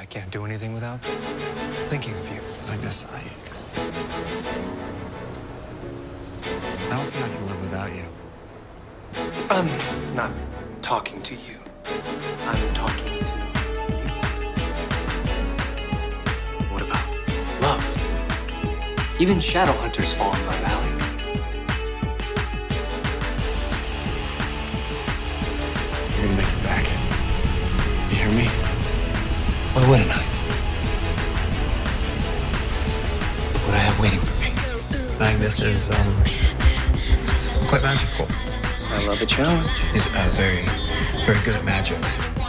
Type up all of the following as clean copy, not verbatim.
can't do anything without thinking of you. Magnus, I don't think I can live without you. I'm not talking to you. I'm talking to you. What about love? Even shadow hunters fall in love, Alec. You're gonna make it back. You hear me? Why wouldn't I? Look what I have waiting for me. Magnus is, quite magical. I love a challenge. He's very, very good at magic.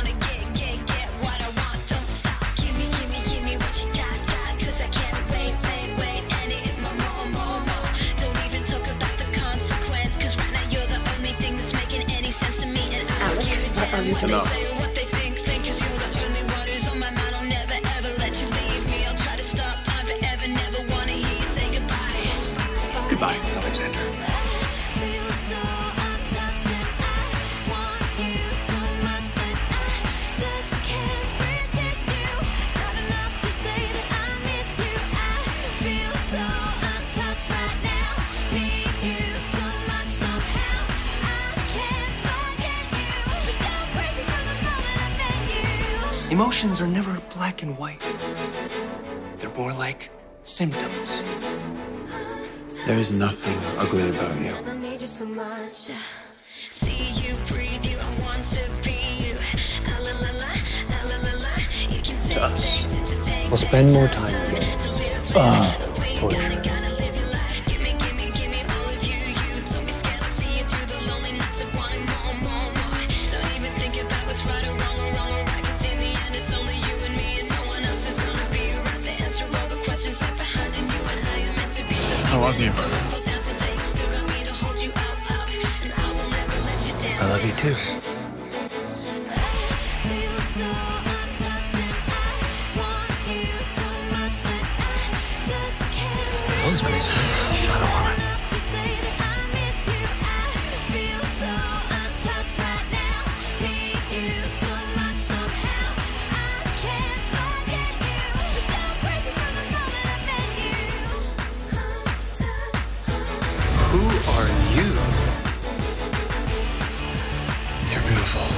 What are you doing? Enough. Goodbye, Alexander. Emotions are never black and white. They're more like symptoms. There is nothing ugly about you. I need you so much. See you, breathe you, I want to be you. You can To us, we'll spend more time together. Torture. I love you. I love you too. That was graceful. Shut up on it. Who are you? You're beautiful.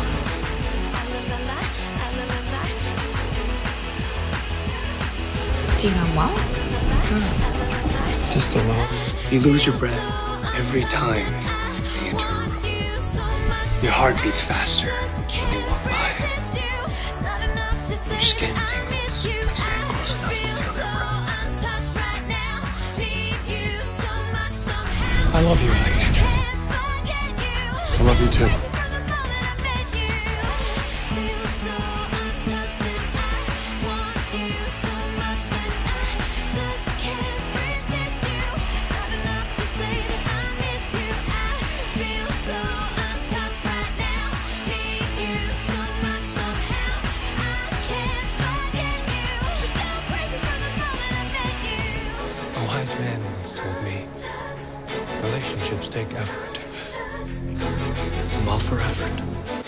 Do you know what? Just a little. You lose your breath every time you enter a room. Your heart beats faster when you walk by. Your skin tingles when you stand close enough to feel their breath. I love you, Alexander. I love you too. A wise man once told me, relationships take effort. I'm all for effort.